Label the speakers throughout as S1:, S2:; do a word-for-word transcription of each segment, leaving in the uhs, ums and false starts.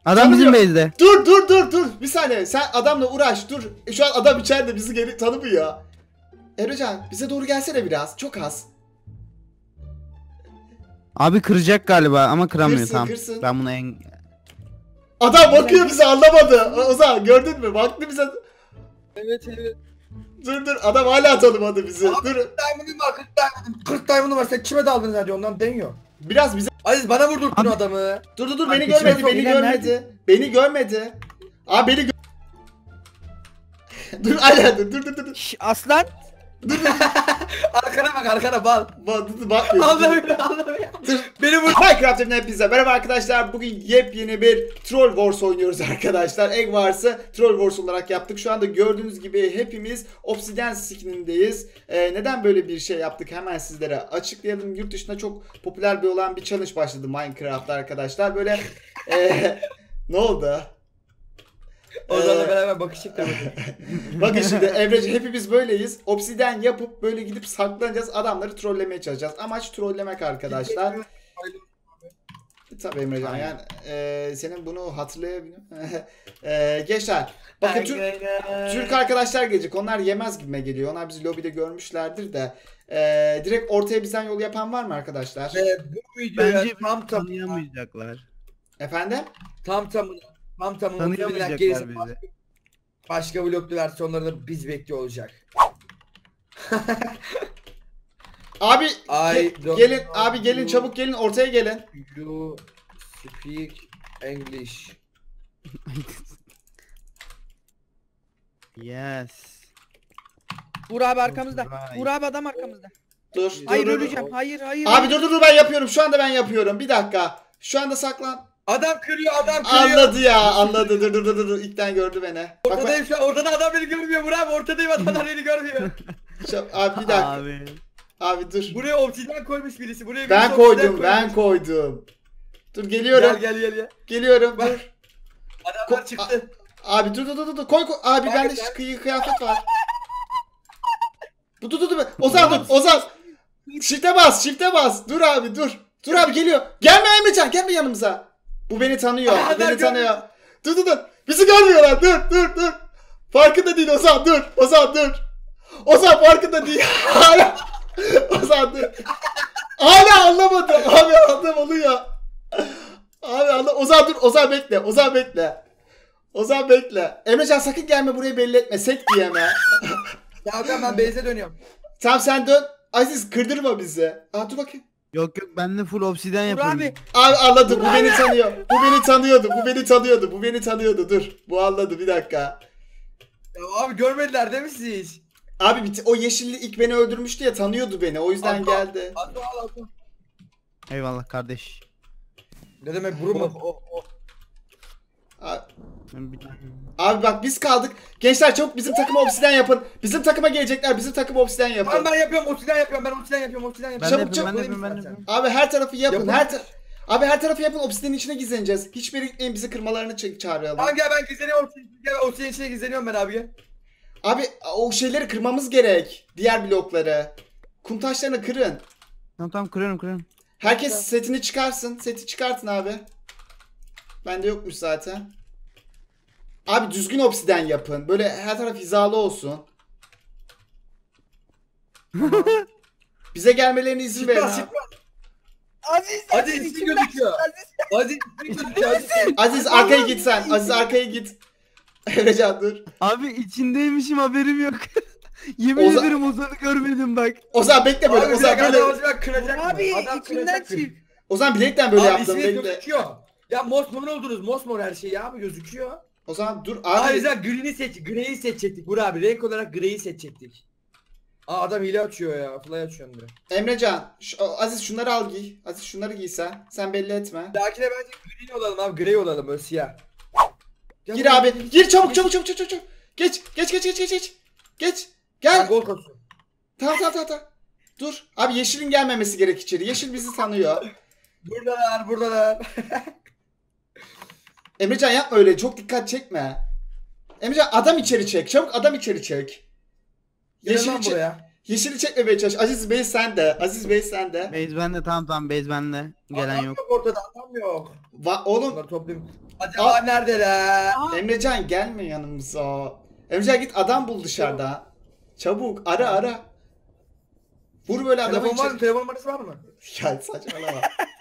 S1: Adam bizim
S2: Tanımıyor.
S1: base'de.
S2: Dur dur dur dur. Bir saniye. Sen adamla uğraş. Dur. E, Şu an adam içeride bizi geri tanımıyor. Emrecan bize doğru gelsene biraz. Çok az.
S1: Abi kıracak galiba ama kıramıyor,
S2: Kırsın,
S1: tamam.
S2: kırsın.
S1: Ben bunu en...
S2: Adam bakıyor bize, anlamadı. Ozan gördün mü? Baktı bize.
S3: Evet evet.
S2: Dur dur. Adam hala tanımadı bizi.
S3: Abi,
S2: Dur.
S3: Diamond'ım var, kırk diamond'ım. kırk diamond'ım var. Sen kime daldın hadi ondan deniyor.
S2: Biraz bize.
S3: Aziz bana vurdurttun
S1: Abi-
S3: adamı.
S2: Dur dur dur.
S3: Abi,
S2: Beni
S3: içime
S2: görmedi.
S3: sok,
S2: Beni
S3: İlhan
S2: görmedi. Beni görmedi. Abi beni gö Dur hala dur dur dur dur.
S1: Şş, aslan.
S3: Arkana bak arkana bal.
S2: Bak dur dur bakmıyor.
S3: Anlamıyor anlamıyor. Beni vur.
S2: Minecraft evinden hepinize merhaba arkadaşlar. Bugün yepyeni bir Troll Wars oynuyoruz arkadaşlar. Egg Wars'ı Troll Wars olarak yaptık. Şu anda gördüğünüz gibi hepimiz Obsidian skin'indeyiz. Ee, neden böyle bir şey yaptık hemen sizlere açıklayalım. Yurt dışında çok popüler bir olan bir challenge başladı Minecraft'ta arkadaşlar. Böyle ee, ne oldu?
S3: Ozan'la
S2: Ee,
S3: beraber bakışıp da
S2: Bakın şimdi Emre'ci hepimiz böyleyiz. Obsidian yapıp böyle gidip saklanacağız. Adamları trollemeye çalışacağız. Amaç trollemek arkadaşlar. Tabii Emrecan yani e, senin bunu hatırlayabiliyor e, gençler bakın Türk, Türk arkadaşlar gelecek, onlar yemez gibime geliyor, onlar bizi lobide görmüşlerdir de e, direkt ortaya bizden yol yapan var mı arkadaşlar?
S3: Ve bu videoya
S1: Bence
S3: tam tam
S1: tanıyamayacaklar.
S2: Efendim?
S3: tam tamına tam tamına
S1: Tanıyamayacaklar
S3: gerisi
S1: bizi.
S3: başka vloglu versiyonlarında biz bekliyor olacak.
S2: Abi
S3: I
S2: ge-
S3: don't
S2: gelin
S3: know
S2: abi gelin
S3: you.
S2: çabuk gelin ortaya gelin.
S3: You speak English.
S1: Yes.
S4: Uğur abi arkamızda.
S1: Right.
S4: Uğur abi adam arkamızda.
S2: Dur.
S4: Hayır
S2: dur, dur, dur.
S4: öleceğim. Hayır hayır.
S2: Abi dur dur dur, ben yapıyorum şu anda, ben yapıyorum bir dakika. Şu anda saklan.
S3: Adam kırıyor adam kırıyor.
S2: Anladı ya, anladı. Dur dur dur dur. İlkten gördü beni. Bak bak.
S3: Ortadayım şu an, ortada adam beni görmüyor Burak abi, ortadayım adamlar beni görmüyor.
S2: Şu- abi bir dakika.
S1: Abi.
S2: Abi dur.
S3: Buraya obsidyen koymuş birisi, buraya
S2: Ben
S3: birisi obsidyen
S2: koydum, ben
S3: koymuş.
S2: koydum. Dur geliyorum.
S3: Gel gel gel gel.
S2: Geliyorum.
S3: Bak.
S2: Dur.
S3: Adamlar
S2: Ko-
S3: çıktı.
S2: Abi dur dur dur dur. Koy koy. Abi
S3: Bak
S2: bende
S3: sen-
S2: kıyı kıyafet var. Dur dur dur dur. Ozan dur. Ozan. Shift'e bas, shift'e bas. Dur abi dur. Dur abi geliyor. Gelme Emrecan, gelme yanımıza. Bu beni tanıyor.
S3: Aa,
S2: Bu beni
S3: ben
S2: tanıyor. Dur dur dur. Bizi görmüyorlar. Dur dur dur. Farkında değil Ozan, dur. Ozan dur. Ozan farkında değil. Hala. Ozan dur. Hala anlamadı. Abi anlam oluyor. Abi anlam. Ozan dur. Ozan bekle. Ozan bekle. Ozan bekle. Emrecan sakın gelme burayı, belli etme. Sek diyeme.
S3: Tamam ben base'e dönüyorum.
S2: Tamam sen dön. Aziz kırdırma bizi. Aa dur bakayım.
S1: Yok yok, ben de full obsidian
S4: Uğur
S1: yapıyorum.
S4: abi.
S2: Abi anladı. Bu beni tanıyor. Bu beni tanıyordu. Bu beni tanıyordu. Bu beni tanıyordu. Dur. Bu anladı. Bir dakika.
S3: Ya abi görmediler değil mi siz?
S2: Abi bit- o yeşilli ilk beni öldürmüştü ya, tanıyordu beni. O yüzden
S3: Atla.
S2: geldi.
S3: Atla al atla.
S1: Eyvallah kardeş.
S3: Ne demek vurma. O, o.
S2: Abi,
S1: Ben bir tane...
S2: abi bak biz kaldık. Gençler çabuk bizim takıma obsidian yapın. Bizim takıma gelecekler. Bizim takıma obsidian
S3: Tamam
S2: yapın.
S3: ben yapıyorum, obsidyen yapıyorum, ben obsidyen yapıyorum, obsidyen
S1: Ben
S3: yapıyorum.
S1: de
S2: Çabuk,
S1: yapıyorum, ben de
S3: Bulayım
S1: yapıyorum, ben de
S3: istersen.
S1: yapıyorum.
S2: Abi her tarafı yapın.
S3: Yapın.
S2: Her ta- Abi her tarafı yapın. Obsidian'in içine gizleneceğiz. Hiçbiri gitmeyin, bizi kırmalarını ç- çağıralım.
S3: Tamam gel ben gizleniyorum, gel obsidyen içine gizleniyorum ben abi gel.
S2: Abi o şeyleri kırmamız gerek. Diğer blokları. Kum taşlarını kırın.
S1: Tamam tamam, kırıyorum kırıyorum.
S2: Herkes setini çıkarsın. Seti çıkartın abi. Bende yokmuş zaten. Abi düzgün obsidian yapın. Böyle her taraf hizalı olsun. Bize gelmelerine izin verin
S3: Çıkmaz
S2: abi.
S3: çıkmaz.
S4: Aziz
S3: Hadi
S4: Aziz
S3: ismi
S4: içimden
S3: gözüküyor.
S4: çıktı, Aziz.
S3: Aziz ismi gözüküyor. Aziz.
S2: Aziz arkaya git sen. Aziz arkaya git. Emrecan dur.
S1: Abi içindeymişim, haberim yok. Yemin
S2: Oza-
S1: ederim Ozan'ı görmedim bak.
S2: Ozan bekle böyle.
S3: Abi bir
S2: Ozan
S3: dakika
S2: böyle.
S3: adam acaba kıracak mı?
S4: Abi
S3: Adam
S4: içimden
S3: kıracak mı?
S4: çık.
S2: Ozan bilerekten böyle
S3: Abi
S2: yaptım.
S3: ismi
S2: Bekle.
S3: gözüküyor. Ya mosmor oldunuz, mosmor her şey ya abi gözüküyor.
S2: Ozan dur
S3: Abi
S2: abi.
S3: güzel green'i seç, grey'i seçecektik Burak abi. Renk olarak grey'i seçecektik. Aa adam hile açıyor ya. Fly açıyor Emre.
S2: Emrecan. Şu, Aziz şunları al giy. Aziz şunları giy sen. Sen belli etme.
S3: Dakine bence green olalım abi. Grey olalım böyle siyah. Gel
S2: Gir
S3: buraya,
S2: abi.
S3: gel,
S2: Gir çabuk
S3: gel.
S2: çabuk çabuk çabuk çabuk. Geç. Geç geç geç geç geç. Geç.
S3: Ben
S2: Gel.
S3: gol kasıyorum.
S2: Tamam tamam tamam. tamam. Dur. Abi Yeşil'in gelmemesi gerek içeri. Yeşil bizi tanıyor.
S3: Buradalar buradalar.
S2: Emrecan yapma öyle. Çok dikkat çekme. Emrecan adam içeri çek. Çabuk adam içeri çek.
S3: Gel
S2: Yeşil
S3: lan
S2: içeri.
S3: buraya.
S2: Yeşili çekmemeye çalış. Aziz Bey sen de. Aziz Bey sen de.
S1: Base bende, tamam tamam, base bende. Gelen
S3: Adam
S1: yok.
S3: ortada adam yok.
S2: Va oğlum
S3: Bunları toplayayım. Acaba neredeler?
S2: Emrecan gelme yanımıza. Emrecan git adam bul dışarıda. Çabuk ara ara. Vur böyle adamı
S3: Telefon var mı?
S2: içeri.
S3: Telefon numarası var mı?
S2: Ya saçmalama.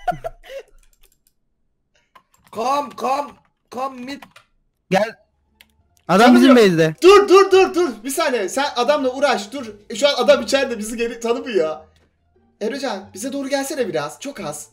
S3: Kam kam kam mit.
S1: Gel. Adam bizim
S2: Tanımıyor.
S1: base'de.
S2: Dur dur dur dur. Bir saniye sen adamla uğraş dur. Şu an adam içeride bizi geri tanımıyor. Emrecan bize doğru gelsene biraz. Çok az.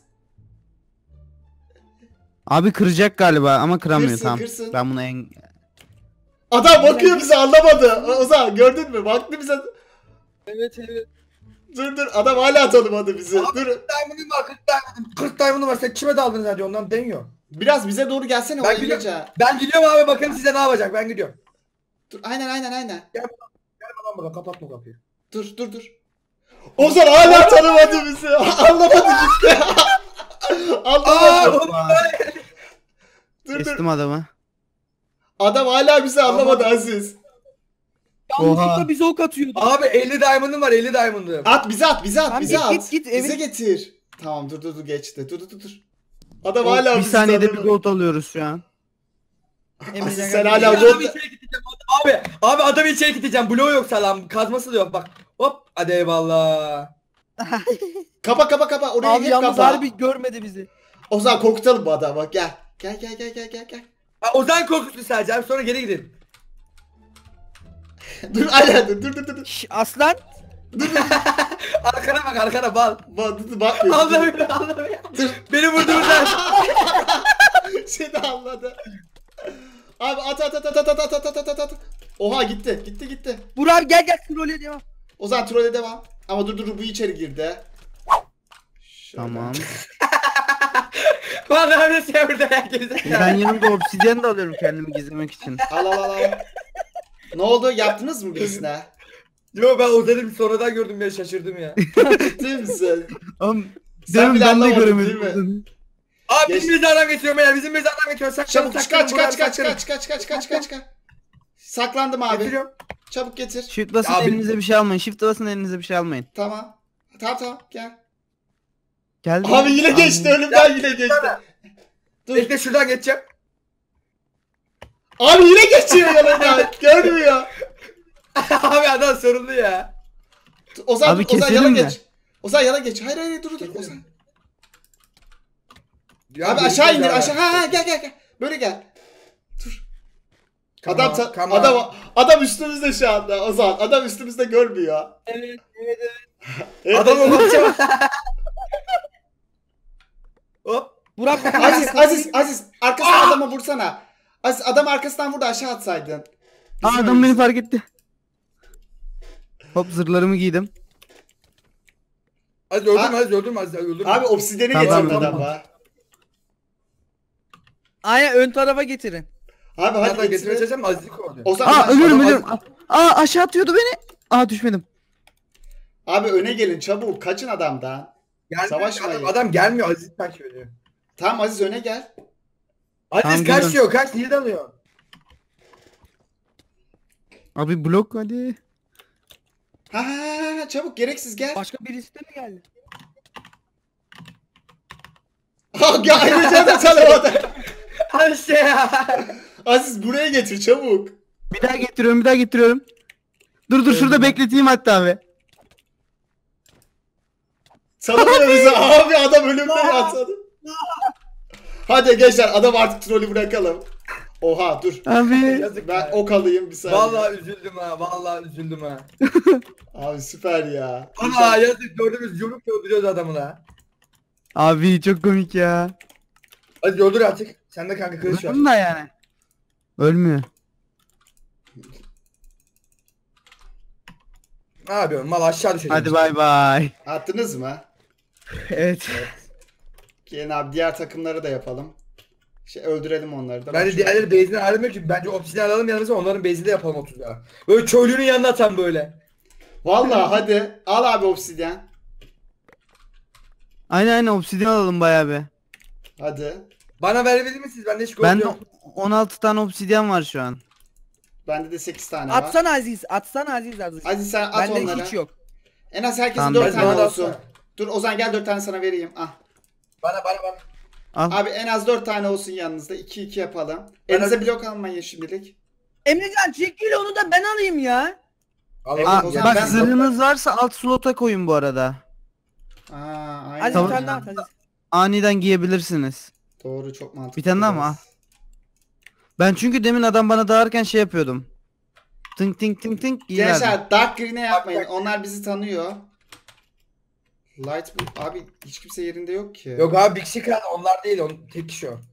S1: Abi kıracak galiba ama kıramıyor,
S2: Kırsın,
S1: tamam.
S2: kırsın.
S1: Ben bunu en...
S2: Adam bakıyor bize anlamadı. Ozan gördün mü? Baktı bize.
S3: Evet evet.
S2: Dur dur adam hala tanımadı bizi.
S3: Abi,
S2: Dur.
S3: Diamond'ım var kırk diamond'ım. kırk diamond'ım var. Sen kime daldınız hadi ondan deniyor.
S2: Biraz bize doğru gelsene o
S3: Ben gidiyorum.
S2: Emrecan.
S3: Ben gidiyorum abi bakalım size ne yapacak ben gidiyorum.
S2: Dur aynen aynen aynen.
S3: Gel bakalım bakalım kapatma kapıyı.
S2: Dur dur dur. Ozan hala tanımadı bizi. Anlamadı işte. Anlamadı. Dur dur.
S1: Kestim adamı.
S2: Adam hala bizi anlamadı Aziz.
S4: Yanlışlıkla
S1: Oha.
S4: bize ok atıyordu.
S3: Abi elli diamond'ım var elli diamond'ım.
S2: At bize at bize at
S4: Tamam,
S2: bize
S4: git,
S2: at.
S4: git, git,
S2: bize
S4: evet.
S2: getir. Tamam dur dur dur geçti. Dur dur dur dur. Adam
S1: O,
S2: hala
S1: bir
S2: bizi
S1: saniyede bir
S2: tanımadı.
S1: gold alıyoruz şu an.
S2: Aziz
S4: Emrecan
S2: sen
S4: geldi.
S2: hala
S3: Adamı
S2: gol...
S3: içeri gideceğim abi. Abi adamı içeri gideceğim. Bloğu yok salam. Kazması da yok bak. Hop hadi eyvallah.
S2: Kapa kapa kapa orayı
S4: Abi
S2: hep
S4: yalnız
S2: kapa.
S4: harbi görmedi bizi.
S2: Ozan korkutalım bu adamı gel. Gel gel gel gel gel gel.
S3: Ha, Ozan korkuttu sadece abi sonra geri gidelim.
S2: Dur aynen dur dur dur dur.
S4: Şş, aslan.
S3: Arkana bak arkana bal.
S2: Bak dur dur bakmıyor.
S3: Anlamıyor anlamıyor.
S2: Dur.
S3: Beni vurdu buradan.
S2: Seni anladı. Abi at at at at at at at at at at. Oha gitti gitti gitti.
S4: Burak abi gel gel trolye devam.
S2: Ozan trole devam. Ama dur dur bu içeri girdi. Şöyle.
S1: Tamam.
S3: Vallahi bir şey burada herkese.
S1: Ben yanımda obsidyen de alıyorum kendimi gizlemek için.
S2: Al al al al. Ne oldu? Yaptınız mı birisine?
S3: Yo ben Ozan'ı sonradan gördüm ya şaşırdım ya.
S2: Ciddi misin?
S1: Oğlum,
S2: Sen
S1: demin
S2: bile
S1: ben de
S2: anlamadın
S1: göremedim.
S2: değil mi?
S3: Abi
S2: Geç.
S3: bizim mezardan geçiyorum beyler bizim mezardan geçiyorum. Saklanın
S2: Çabuk
S3: saklanın.
S2: kaç
S3: Burak
S2: kaç
S3: abi,
S2: kaç
S3: saklanın.
S2: kaç kaç kaç kaç kaç kaç. Saklandım abi.
S3: Getiriyorum.
S2: Çabuk getir.
S1: Shift basın
S3: Abi-
S1: elinize bir şey almayın. Shift basın elinize bir şey almayın.
S2: Tamam. Tamam tamam gel.
S1: Geldi.
S2: Abi yine geçti önümden yine geçti. Dur.
S3: Bekle şuradan geçeceğim.
S2: Abi yine geçiyor yanımdan. Görmüyor.
S3: Abi adam sorunlu ya.
S2: Ozan,
S1: Abi
S2: Ozan
S1: keselim
S2: yana
S1: mi?
S2: geç. Ozan yana geç. Hayır hayır dur dur
S3: Keselim.
S2: Ozan.
S3: Ya
S2: Abi
S3: böyle
S2: aşağı
S3: bir
S2: indir
S3: daha
S2: aşağı.
S3: var.
S2: Ha, ha gel gel gel. Böyle gel. Dur.
S3: Come
S2: adam
S3: on,
S2: ta-
S3: come on.
S2: adam adam üstümüzde şu anda Ozan. Adam üstümüzde görmüyor.
S3: Evet evet evet.
S2: Evet.
S3: Adam olacak. Hop.
S4: Burak
S2: Aziz Aziz Aziz arkasından adama vursana. Aziz adam arkasından vur da aşağı atsaydın.
S1: Aa,
S2: Bizim
S1: adam
S2: önümüzde.
S1: beni fark etti. Hop, zırhlarımı giydim.
S3: Hadi öldürme
S2: Abi-
S3: hadi öldürme hadi öldürme.
S2: Abi obsideni
S1: Tamam,
S2: getirdi
S1: tamam.
S2: adam var.
S4: Aynen ön tarafa getirin.
S2: Abi
S3: hadi
S2: hadi
S3: getirmeye
S2: getir.
S3: çalışacağım azizlik kovalıyor.
S2: Ozan,
S1: Aa,
S2: Ozan,
S1: ölüyorum
S2: adam-
S1: ölüyorum. Aa, aşağı atıyordu beni. Aa, düşmedim.
S2: Abi öne gelin çabuk kaçın adamdan.
S3: Gelmiyor,
S2: Savaşmayın.
S3: Adam, adam gelmiyor aziz takip ediyor.
S2: Tamam Aziz öne gel.
S3: Aziz
S1: Tamam,
S3: kaç
S1: geliyorum.
S3: diyor kaç niye dalıyor?
S1: Abi blok hadi.
S2: Ha, ha, ha, ha, çabuk gereksiz gel.
S4: Başka birisi de mi geldi?
S2: Ha gel ayrıca da tanımadı.
S3: Hadi işte ya.
S2: Aziz buraya getir çabuk.
S1: Bir daha getiriyorum, bir daha getiriyorum. Dur dur, şurada bekleteyim hatta abi.
S2: Tanımıyor bizi abi adam ölümde yatsadı. Hadi gençler adam artık trolü bırakalım. Oha dur.
S1: Abi.
S3: Yazık
S2: Ben
S3: ya.
S2: ok alayım bir saniye.
S3: Vallahi üzüldüm ha vallahi üzüldüm ha.
S2: Abi süper ya.
S3: Ana yazık gördünüz yumruk öldürüyoruz adamı la.
S1: Abi çok komik ya.
S3: Hadi öldür artık. Sen de kanka kılıç var.
S1: Öldüm da yani. Ölmüyor.
S3: Ne yapıyorsun mal aşağı düşeceğim.
S1: Hadi bay bay.
S2: Attınız mı?
S1: Evet.
S2: Gelin abi diğer takımları da yapalım. Şey öldürelim onları da.
S3: Bence
S2: Bak
S3: diğerleri base'ini ayrılmıyor ki bence obsidian alalım yanımıza onların base'ini de yapalım otuz daha. Böyle köylünün yanına atan böyle.
S2: Vallahi hadi al abi obsidyen.
S1: Aynen aynen, obsidyen alalım bayağı be.
S2: Hadi.
S3: Bana verebilir misiniz? Ben de hiç
S1: Ben
S3: yok.
S1: on altı tane obsidyen var şu an.
S2: Bende de sekiz tane var.
S4: Atsana Aziz. Atsana Aziz Aziz.
S2: Aziz sen at
S4: Bende
S2: onları.
S4: hiç yok.
S2: En az herkesin
S1: Tamam,
S2: dört
S1: ben
S2: tane
S3: bana da
S2: olsun.
S3: atsana.
S2: Dur Ozan gel dört tane sana vereyim. Ah.
S3: Bana bana bana.
S1: Al.
S2: Abi en az dört tane olsun yanınızda. iki iki yapalım.
S3: Ben
S2: Elinize
S3: hadi-
S2: blok almayın şimdilik.
S4: Emrecan çekil onu da ben alayım ya.
S3: Allah'ım
S1: Aa,
S2: o zaman
S1: bak
S2: ben-
S1: zırhınız varsa alt slota koyun bu arada.
S2: Aa, aynen.
S4: Hadi
S1: Tamam.
S4: bir tane daha at hadi.
S1: Aniden giyebilirsiniz.
S2: Doğru çok mantıklı.
S1: Bir tane daha mı? Al. Ben çünkü demin adam bana dağırken şey yapıyordum. Tınk tınk tınk tınk giyiverdim.
S2: Gençler Dark Green'e yapmayın. Onlar bizi tanıyor. Light Blue. Abi hiç kimse yerinde yok ki.
S3: Yok abi Big Secret onlar değil, on tek kişi o.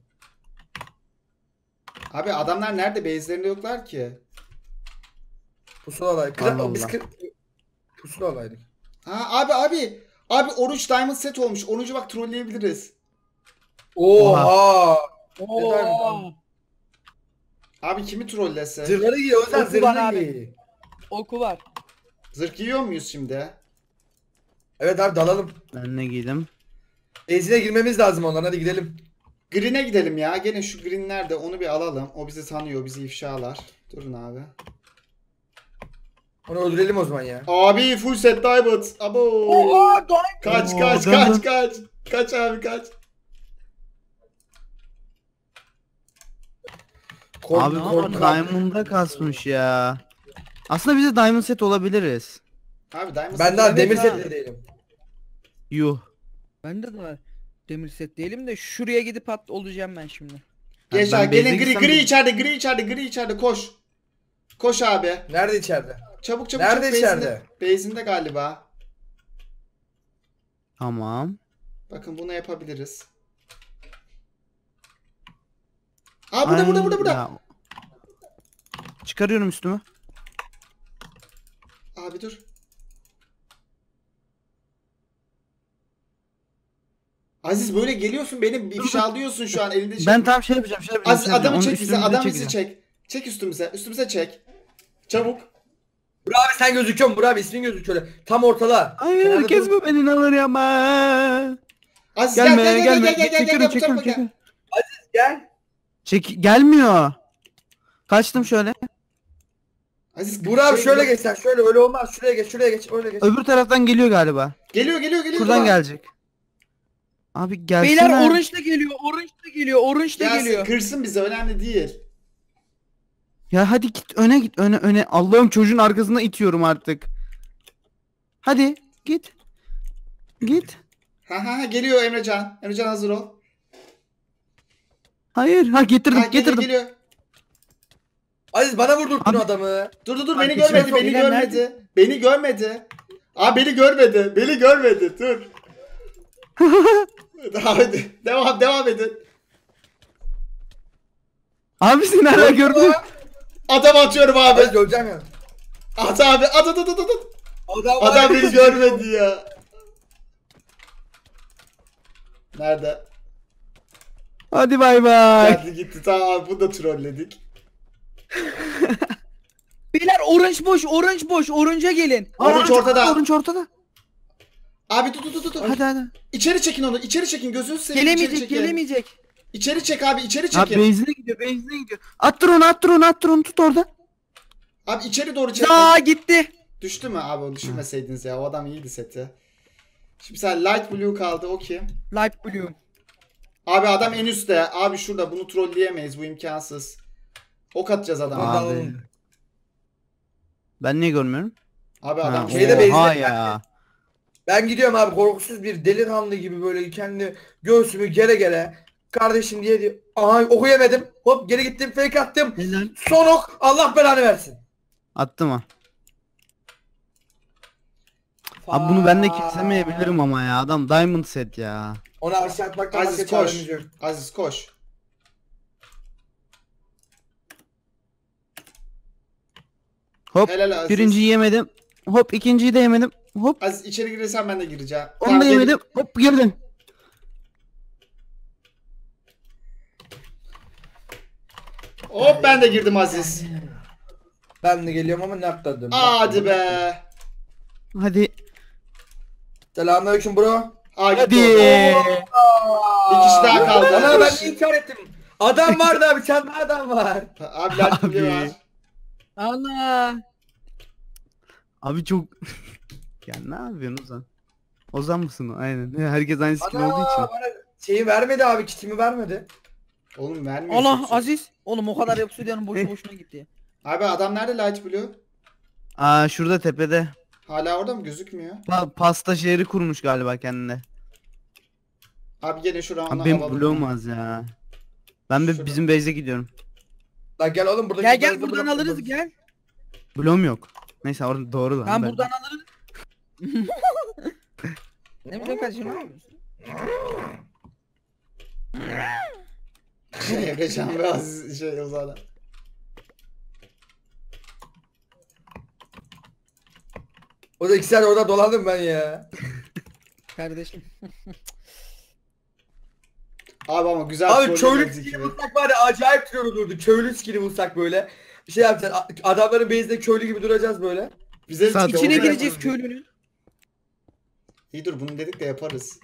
S2: Abi adamlar nerede? Base'lerinde yoklar ki.
S3: Pusuladaydık.
S1: Allah
S3: Kıra, biz
S1: Allah.
S3: kır... Pusuladaydık.
S2: Ha abi abi. Abi Oruç Diamond set olmuş. Oruç'u bak trolleyebiliriz.
S3: Oha.
S4: Oo.
S2: Abi kimi trollese?
S3: Zırhları giy o yüzden
S4: Oku var
S3: zırhları
S4: abi.
S3: giy.
S4: Oku var.
S2: Zırh giyiyor muyuz şimdi?
S3: Evet abi dalalım.
S1: Ben ne giydim?
S3: Ezine girmemiz lazım ondan, hadi gidelim.
S2: Green'e gidelim ya. Gene şu Green nerede? Onu bir alalım. O bizi tanıyor. Bizi ifşalar. Durun abi.
S3: Onu öldürelim o zaman ya.
S2: Abi full set Diamond. Abo.
S4: Oo, Doğan.
S2: Kaç
S1: Oo,
S2: kaç
S1: dön, dön.
S2: kaç kaç. Kaç abi kaç.
S3: Kork,
S1: Abi
S3: kork,
S1: Diamond'da kasmış ya. Aslında bize Diamond set olabiliriz.
S2: Abi Diamond
S3: Ben
S2: set-
S3: daha
S4: Evet
S3: demir
S4: ha.
S3: setli değilim.
S1: Yuh.
S4: Bende de var. Demir set değilim de şuraya gidip at olacağım ben şimdi.
S2: Geç
S1: Ben
S2: abi. Gene
S1: base'e
S2: gri
S1: gitsem
S2: gri
S1: de-
S2: içeride gri içeride gri içeride koş. Koş abi.
S3: Nerede içeride?
S2: Çabuk çabuk
S3: Nerede
S2: çabuk.
S3: içeride?
S2: Base'inde, base'inde galiba.
S1: Tamam.
S2: Bakın bunu yapabiliriz. Aa burada
S1: Ay,
S2: burada burada burada.
S1: ya. Çıkarıyorum üstümü.
S2: Abi dur. Aziz böyle geliyorsun beni ifşalıyorsun şu an elinde şey.
S1: Ben tam şey yapacağım, şey yapacağım.
S2: Aziz
S1: şey yapacağım.
S2: adamı
S1: Onun
S2: çek bize,
S1: üstümüze
S2: adam bizi
S1: çekeceğim.
S2: çek. Çek üstümüze, üstümüze çek. Çabuk.
S3: Burak abi sen gözüküyorsun, Burak abi ismin gözüküyor şöyle. Tam ortada.
S1: Hayır,
S3: Kenarda
S1: kes
S3: dur.
S1: bu beni alır yapma.
S2: Aziz
S1: Gelme,
S2: gel gel gel
S1: gelme.
S2: gel gel gel gel
S1: Çekiyorum,
S2: bu
S1: çekiyorum,
S2: tarafa gel.
S1: çekiyorum.
S3: Gel.
S1: Çek, gelmiyor. Kaçtım şöyle.
S2: Aziz
S3: Burak abi
S2: şey-
S3: şöyle geç sen, şöyle öyle olmaz. Şuraya geç, şuraya geç, öyle geç.
S1: Öbür taraftan geliyor galiba.
S2: Geliyor geliyor geliyor.
S1: Şuradan
S2: Ulan.
S1: gelecek. Abi gelsene.
S4: Beyler orange da geliyor. Orange da geliyor. Orange da
S2: Gelsin,
S4: geliyor.
S2: kırsın bizi önemli değil.
S1: Ya hadi git öne git öne öne. Allah'ım çocuğun arkasına itiyorum artık. Hadi git. Git.
S2: Ha ha ha geliyor Emrecan. Emrecan hazır ol.
S1: Hayır. Ha getirdim
S2: Ha, geliyor,
S1: getirdim.
S2: geliyor.
S3: Aziz bana vurdurttun
S1: Abi-
S3: adamı.
S2: Dur dur dur
S1: Abi,
S2: beni
S1: içime
S2: görmedi,
S1: sok-
S2: beni
S4: Beyler
S2: görmedi. Beni görmedi. Abi beni görmedi, beni görmedi. Dur. Hadi devam devam edin.
S1: Abi seni nereden gördün?
S2: Adam atıyorum abi.
S3: Aziz öleceğim ya.
S2: At abi, at at at at at.
S3: Adam,
S2: Adam beni görmedi ya. Nerede?
S1: Hadi bay bay.
S2: Geldi gitti. Tamam abi bunu da trolledik.
S4: Beyler orange boş. Orange boş. Orange'a gelin.
S2: Orange ortada.
S1: Orange ortada.
S2: Abi tut tut tut tut.
S1: Hadi hadi.
S2: İçeri çekin onu. İçeri çekin. Gözünü seveyim. içeri
S4: Gelemeyecek.
S2: çekin.
S4: Gelemeyecek.
S2: İçeri çek abi. içeri
S1: Abi
S2: çekin.
S1: benzinle gidiyor benzinle gidiyor. Attır onu attır onu attır onu tut orada.
S2: Abi içeri doğru çekin.
S4: Aa gitti.
S2: Düştü mü abi onu düşürmeseydiniz ya. O adam iyiydi seti. Şimdi sen Light Blue kaldı. O kim?
S4: Light blue.
S2: Abi adam en üstte. Abi şurada. Bunu trolleyemeyiz. Bu imkansız. Ok atacağız adama.
S3: Abi.
S2: Abi,
S1: Abi. Ben niye görmüyorum?
S2: abi adam.
S1: Ha,
S3: Şeyde
S2: Oo.
S1: oha
S3: benzin-
S1: ya.
S3: Ben gidiyorum abi korkusuz bir delikanlı gibi böyle kendi göğsümü gele gele. Kardeşim diye diyor. Aha oku yemedim. Hop geri gittim fake attım.
S1: Helal.
S3: Son ok Allah belanı versin.
S1: Attım ha. Abi bunu ben de kesemeyebilirim ama ya. Adam diamond set ya.
S3: Ona aşağı atmaktan
S2: Aziz
S3: başka
S2: koş.
S3: çaremiz yok.
S2: Aziz koş.
S1: Hop
S2: Helal Aziz.
S1: birinciyi yemedim. Hop ikinciyi de yemedim. Hop
S2: Aziz içeri girirsen ben de gireceğim.
S1: onu
S2: Tamam,
S1: da
S2: gel-
S1: yemedim. Hop girdim.
S2: Hop ben de girdim Aziz.
S3: Ben de geliyorum ama ne atladım.
S2: Hadi be.
S1: Hadi.
S3: Selamünaleyküm bro.
S2: Aa, gitti
S1: Hadi.
S2: o. Bir kişi daha kaldı.
S3: Ana ben inkar ettim. Adam vardı abi, sen de adam var.
S2: Abi Light Blue
S1: Abi.
S2: var.
S4: Ana.
S1: Abi çok Ya ne yapıyorsun Ozan? Ozan mısın o? Aynen. Herkes aynı skin
S3: Ana
S1: olduğu için.
S3: bana şeyi vermedi abi, kitimi vermedi.
S2: Oğlum vermiyor.
S4: Allah
S2: kimse.
S4: Aziz. Oğlum o kadar obsidianın boşu boşuna gitti.
S2: Abi adam nerede Light Blue?
S1: Aa şurada tepede.
S2: Hala orada mı gözükmüyor?
S1: Pa- pasta şehri kurmuş galiba kendine.
S2: Abi gene şu round'u
S1: Abi benim
S2: alalım.
S1: bloğum az ya. Ben de
S2: Şurada.
S1: bizim base'e gidiyorum.
S3: Lan gel oğlum buradaki
S4: Gel gel
S3: bazı
S4: buradan
S3: blok-
S4: alırız gel.
S1: Bloğum yok. Neyse orada doğru lan.
S4: Tamam
S1: ben-
S4: buradan alırız. Ne bileyim kardeşim ne yapıyorsun?
S2: Emrecan ve Aziz şey Ozan'a.
S3: O da iki saat orada dolandım ben ya.
S4: Kardeşim.
S2: Abi ama güzel
S3: Abi
S2: troll
S3: köylü
S2: yemedik
S3: skini
S2: gibi.
S3: bulsak var ya, acayip troll olurdu. Köylü skini bulsak böyle. Bir şey yapacağız. a- Adamların base'de köylü gibi duracağız böyle.
S2: Bize
S1: Saat
S4: İçine
S1: Doğru
S4: gireceğiz
S1: yapalım.
S4: köylünün.
S2: İyi dur bunu dedik de yaparız.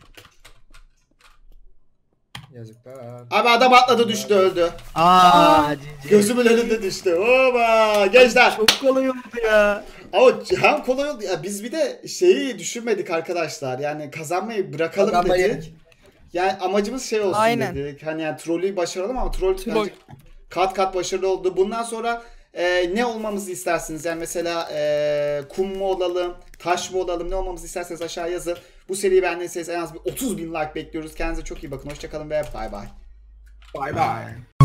S3: Yazıklar.
S2: Abi adam atladı düştü öldü.
S1: Aa, cici.
S2: Gözümün önünde düştü. Oba gençler.
S1: Çok kolay oldu ya.
S2: Ama hem kolay oldu. Ya biz bir de şeyi düşünmedik arkadaşlar. Yani kazanmayı bırakalım
S3: Kazanmayı-
S2: dedik. Yani amacımız şey olsun
S4: Aynen.
S2: dedik. Hani yani trollü başaralım ama troll
S4: Troll.
S2: bence kat kat başarılı oldu. Bundan sonra e, ne olmamızı istersiniz? Yani mesela e, kum mu olalım, taş mı olalım, ne olmamızı isterseniz aşağı yazın. Bu seriyi beğendiyseniz en az bir otuz bin like bekliyoruz. Kendinize çok iyi bakın. Hoşçakalın ve bay bay.
S3: Bay bay.